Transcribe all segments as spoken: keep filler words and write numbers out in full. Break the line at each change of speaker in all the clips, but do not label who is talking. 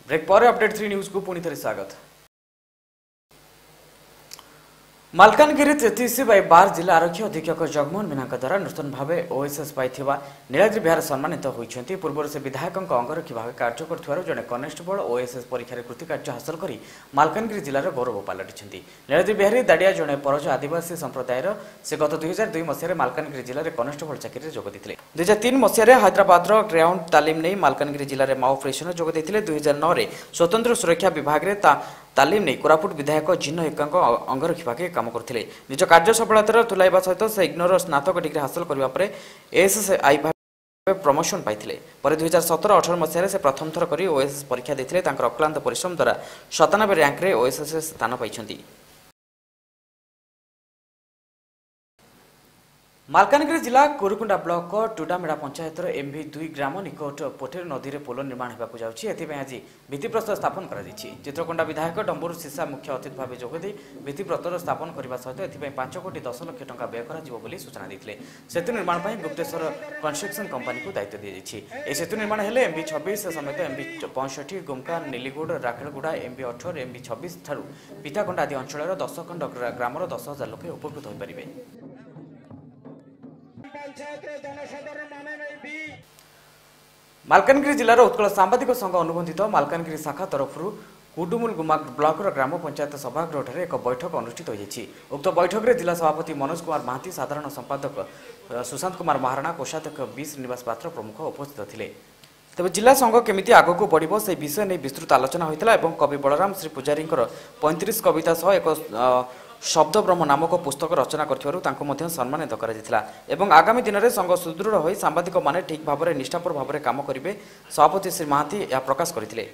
Break पर update three news को पुणी थे स्वागत। मालकानगिरी तेतीस बै बार जिला आरक्षी अधीक्षक जगमोहन मीना द्वारा नूतन भाव ओएसएस पाई नीलाद्री बिहार सम्मानित होती। पूर्व से विधायक अंगरक्षी भाव कार्य कर जड़े कनेस्टेबल ओएसएस परीक्षा कृतिकार्य हासिल कर मालकानगिरी जिलार गौरव पलटि। नीलाद्री बिहारी दाड़िया जड़े परज आदिवासी संप्रदायर से गत दुई हजार दुई मसीह मालकानगिरी जिले में कनेस्टेबल चाकरी जोग देते। दुई हजार तीन मसीह हैदराबाद ग्राउंड तालीम नहीं मालकानगिरी जिले में माओ ऑपरेशन जोग देते। दुई हजार नौ स्वतंत्र सुरक्षा विभाग में तालीम नहीं कोरापुट विधायक जिन्न एका अंगरक्षी भाग काम करते। निज कार्य सफलतार तुलाइबा सहित से इग्नोर स्नातक डिग्री हासिल करने पर एएसआई भाव प्रमोशन पाई। पर दुई हजार सतर अठर मसीह से प्रथम थर कर ओएसएस परीक्षा देते। अक्लांत परिश्रम द्वारा सतानबे रैंक रे ओएसएस स्थान पाई। मालकानगिरी जिला कोरुकुंडा ब्लॉक टुडामेड़ा पंचायतर एमवी दुई ग्राम निकट पोटेर नदी में पोल निर्माण होगा जाऊँगी। आज भित्तिप्रस्तर स्थापन कर चित्रकोंडा विधायक डंबरू सीसा मुख्य अतिथि भाव जोगदे भित्तिप्रस्तर स्थापन करने सहित एथि पांच कोटी दस लक्ष टंका व्यय कर सूचना देते। सेतु निर्माण पर गुप्तेश्वर कंस्ट्रक्शन कंपनी को दायित्व दी जाए। सेतु निर्माण हेले एमवी छब्बीस समेत एमवी पैंसठ गुमका नीलीगुड़ राखेलगुड़ा एमवी अठर एमवी छब्बीस ठारू पिताकोंडा आदि अंचल दस खंड ग्रामर दस हजार लोक उपकृत हो पारे। मालकानगिरी जिलार उत्कल सांबादिक संघ अनुबंधित मालकानगिरी शाखा तरफ कुडुमुल गुमा ब्लॉक ग्राम पंचायत सभागृह एक बैठक अनुष्ठित होती। उक्त बैठक में जिला सभापति मनोज कुमार महांती, साधारण संपादक सुशांत कुमार महाराणा, कोषाध्यक्ष बी श्रीनिवास पात्र प्रमुख उपस्थित थे। तेज जिला संघ केमिति आगक बढ़िबो से विषय नहीं विस्तृत आलोचना होता और कवि बलराम श्री पुजारी पैंतीस कविता सह एक शब्द ब्रह्म नामक पुस्तक रचना कर सम्मानित कर आगामी दिन में संघ सुदृढ़ हो सांबादिक माने ठीक भाव में निष्ठापर भाव में काम करेंगे सभापति श्री महांती यह प्रकाश करते।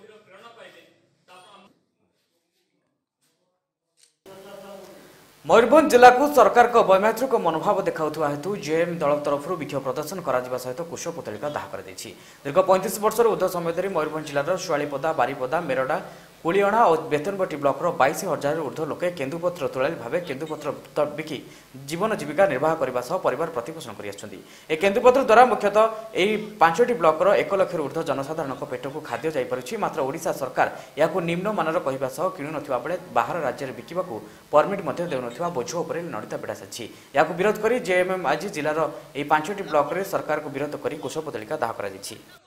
मयूरभंज जिला को सरकार को वैमात्रिक मनोभाव देखा हेतु जेएम दल तरफ विक्षोभ प्रदर्शन करा सहित कुश पुतलिका दाह कर दीर्घ पैंतीस वर्ष ऊर्ध समय धरी मयूरभंज जिलार शुआलीपदा, बारीपदा, मेरडा, कुलियणा और बेतनबटी ब्लॉकर बाईस हजार ऊर्ध लोके केन्दुपत्र तोलाली भाव केन्दुपत्र बिकी जीवन जीविका निर्वाह करने सह परिवार प्रतिपोषण कर केन्दुपत्र द्वारा मुख्यतः यही पांचटी ब्लॉकर एक लक्ष ऊर्ध जनसाधारण पेट को खाद्य जापरि। मात्र ओडिशा सरकार या निम्न मानर कहवा सह किणु नथिबा बेले बाहर राज्य में बिकिबा परमिट देउनथिबा बोझ उपर नड़िता बेड़ा साची। या विरोध कर जेएमएम आज जिलार यही पांचटी ब्लॉक रे सरकार को विरोध कर कुशपुतलिका दाह कर।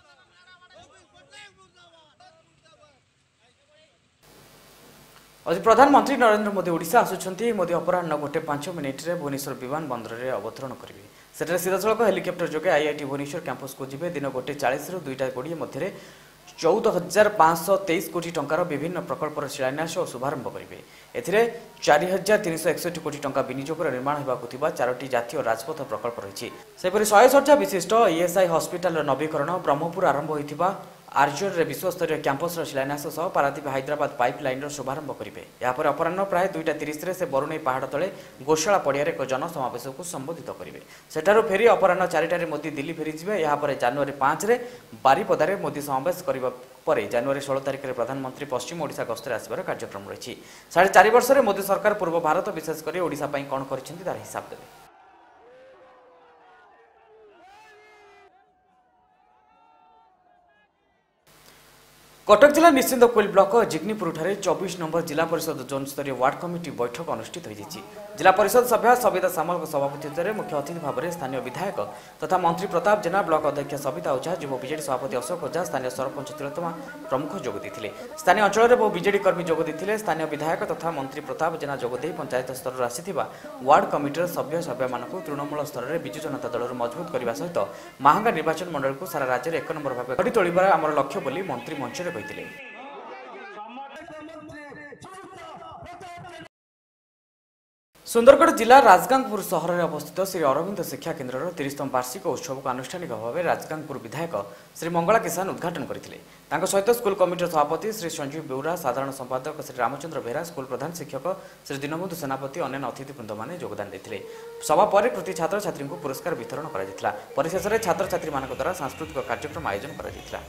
आज प्रधानमंत्री नरेंद्र मोदी ओडिशा आसुछंती। मोदी अपराह्न गोटे पांच मिनिट रे भुवनेश्वर विमान बंदर में अवतरण करेंगे। सेठारे सीधासलख हेलिकप्टर जोगे आईआईटी भुवनेश्वर कैंपस को जिबे। दिन गोटे चालीस रु दुईटा कोड़े मध्य चौदह हजार पाँच तेईस कोटी टंकार विभिन्न प्रकल्पर शिलान्यास और शुभारंभ करेंगे। एथिरे चार हजार तीन सौ एकसठ कोटी टंका विनियोग निर्माण होगा चारोटी जातीय राजपथ प्रकल्प रही। सेपरि शहे शଯ୍या विशिष्ट ईएसआई हस्पिटाल नवीकरण, ब्रह्मपुर आरंभ होता आर्जर रे विश्वस्तरीय कैंपस शिलान्यास सह पारादीप हैदराबाद पाइपलाइन शुभारंभ करेंगे। यापर अपराह्न प्राय दुईटा तीस से बरुणई पहाड़ तले गोशाला पड़िया एक जनसमावेश को संबोधित करेंगे। सेठारु फेरी अपराह्न चारिटारे मोदी दिल्ली फेरीजे। यापर जनवरी पांच रे बारीपदारे मोदी समावेश करने पर जनवरी षोल तारिख में प्रधानमंत्री पश्चिम ओडिशा गस्तर आसबार कार्यक्रम रही। साढ़े चार वर्ष में मोदी सरकार पूर्व भारत विशेषकर ओडिशा कौन कर हिसाब देवे। कटक जिला निश्चिंत कोइल ब्लॉक जिग्नीपुर चौबीस नंबर जिला परिषद जोन स्तरीय वार्ड कमिटी बैठक अनुष्ठित होती। जिला परिषद सभ्य सविता सामल सभापतित्व में मुख्य अतिथि भाव में स्थानीय विधायक तथा मंत्री प्रताप जेना, ब्लॉक अध्यक्ष सविता ओझा, युव बीजेडी सभापति अशोक ओझा, स्थानीय सरपंच तिलोत्तमा प्रमुख जोग देते। स्थानीय अंचल में बहु बीजेडी कर्मी जोग देते। स्थानीय विधायक तथा मंत्री प्रताप जेना जोगदे पंचायत स्तर आसिथिबा वार्ड कमिटर सभ्य सभ्य मानक तृणमूल स्तर में विजु जनता दल मजबूत करने सहित महांगा निर्वाचन मंडल को सारा राज्य में एक नंबर भाव गढ़ी तोड़ार आम लक्ष्य बोली मंत्री मंच में कहते। सुंदरगढ़ जिला राजगांगपुर सहर में अवस्थित श्री अरविंद शिक्षा केन्द्र तीसतम वार्षिक उत्सव को आनुष्ठानिक भाव में राजगांगपुर विधायक श्री मंगला किसान उद्घाटन करते। सहित स्कूल कमिटी सभापति श्री संजीव बेउरा, साधारण संपादक श्री रामचंद्र बेहरा, स्कूल प्रधान शिक्षक श्री दीनबंधु सेनापति अन्य अतिथिवृंद मैंने योगदान देते। सभा पर कृति छात्र छात्री को पुरस्कार वितरण कर परिशेष में छात्र छात्री मान द्वारा सांस्कृतिक कार्यक्रम आयोजन कर।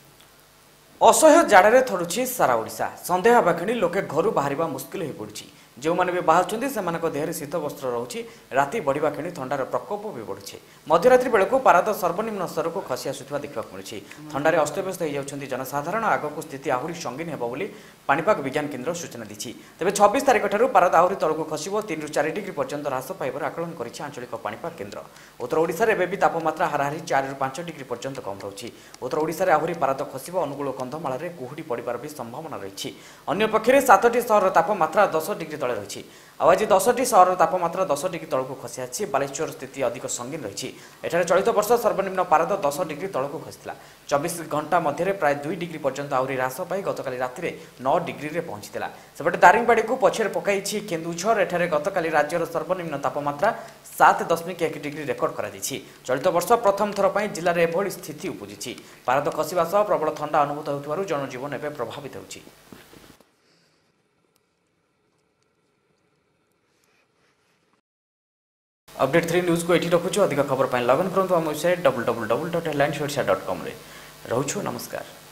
असह्य जाड़े थरुछि सारा ओडिशा। सन्देह हेबा लोके घर बाहर मुस्किल हो पड़ी। जो मैंने भी बाहर से देह शीत वस्त्र रोचे राति बढ़ा क्षणी थंडार प्रकोप भी बढ़ुଛି मध्यरात्रि बेलू पारद सर्वनिम्न स्तर को खसी आसुवा देखा मिली थंडार अस्तव्यस्त हो जाती जनसाधारण आगक स्थिति आहरी संगीन हो बोली पाणीपाग विज्ञान केन्द्र सूचना दी तेज छब्बीस तारिख ठार पारद आहरी तलक खसब तीन रु चार डिग्री पर्यंत ह्रास पाइबार आकलन कर आंचलिक पाणीपाग केन्द्र उत्तर ओडिशा रे भी तापमात्रा हाराहारी चार रु पांच डिग्री पर्यंत कम रही उत्तर ओडिशा रे आहरी पारद खसब अनुकूल कंधमाल में कुहुड़ी पड़ार भी संभावना रही अन्य पक्षे सातटी सहर तापमात्रा दस डिग्री तले रही आज दसटी सहर तापमात्रा दस डिग्री तलक खसी आसी बालेश्वर स्थिति अधिक संगीन रही एठारे चलित वर्ष सर्वनिम्न पारद दस डिग्री तलक खसीला चौबीस घंटा मध्य प्राय दुई डिग्री पर्यंत आहरी ह्रास पाई गतकाली राति नौ डिग्री रे पहुंचीला सेपटे दारिंगबाड़ी को पछरे पकाई केन्दुझर एठारे गतकाली राज्यर सर्वनिम्न तापमात्रा सात दशमिक एक डिग्री रेकर्ड कर चलित वर्ष प्रथम थर पर जिले में एभली स्थिति उपजी पारद खसवा सह प्रबल थंडा अनुभूत होउथिबारु जनजीवन एवं प्रभावित होउछि। अपडेट थ्री न्यूज को ये रखुछु अधिक खबर लगन करूँ आम website double double double dot headlines Odisha dot com रे रहूछु नमस्कार।